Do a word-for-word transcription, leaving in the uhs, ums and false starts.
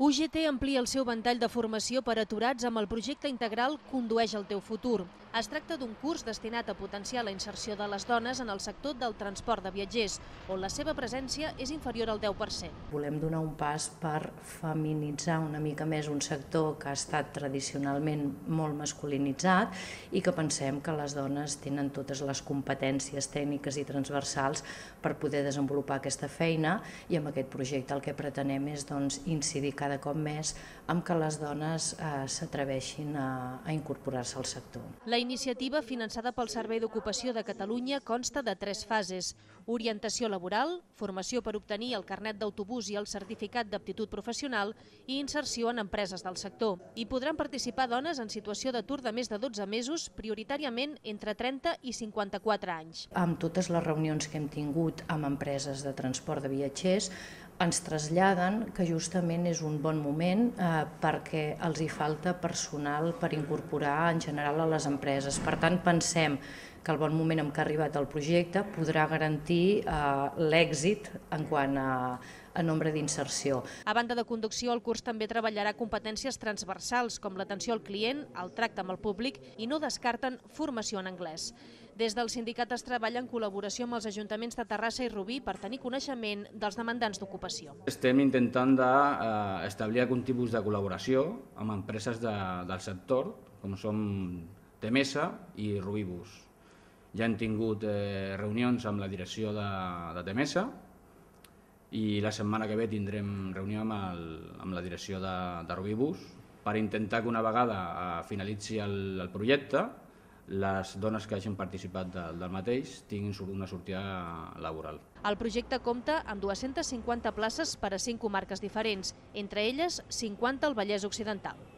U G T amplia el seu ventall de formació per aturats amb el projecte integral Condueix el teu futur. Es tracta d'un curs destinat a potenciar la inserció de les dones en el sector del transport de viatgers, on la seva presència és inferior al deu per cent. Volem donar un pas per feminitzar una mica més un sector que ha estat tradicionalment molt masculinitzat i que pensem que les dones tenen totes les competències tècniques i transversals per poder desenvolupar aquesta feina, i amb aquest projecte el que pretenem és doncs, incidir cada cop més amb que les dones eh, s'atreveixin a, a incorporar-se al sector. La iniciativa, finançada pel Servei d'Ocupació de Catalunya, consta de tres fases: orientació laboral, formació per obtenir el carnet d'autobús i el certificat d'aptitud professional i inserció en empreses del sector. Hi podran participar dones en situació d'atur de més de dotze mesos, prioritàriament entre trenta i cinquanta-quatre anys. Amb totes les reunions que hem tingut amb empreses de transport de viatgers, ens traslladen que justament és un bon moment eh, perquè els hi falta personal per incorporar en general a les empreses. Per tant, pensem que el bon moment en què ha arribat el projecte podrà garantir eh, l'èxit en quant a, a nombre d'inserció. A banda de conducció, el curs també treballarà competències transversals com l'atenció al client, el tracte amb el públic, i no descarten formació en anglès. Des del sindicat es treballa en col·laboració amb els ajuntaments de Terrassa i Rubí per tenir coneixement dels demandants d'ocupació. Estem intentant d'establir algun tipus de col·laboració amb empreses de, del sector, com són Temesa i Rubibus. Ja hem tingut eh, reunions amb la direcció de, de Temesa i la setmana que ve tindrem reunió amb, el, amb la direcció de, de Rubibus per intentar que una vegada eh, finalitzi el, el projecte, les dones que hagin participat del, del mateix tinguin una sortida laboral. El projecte compta amb dues-centes cinquanta places per a cinc comarques diferents, entre elles cinquanta al Vallès Occidental.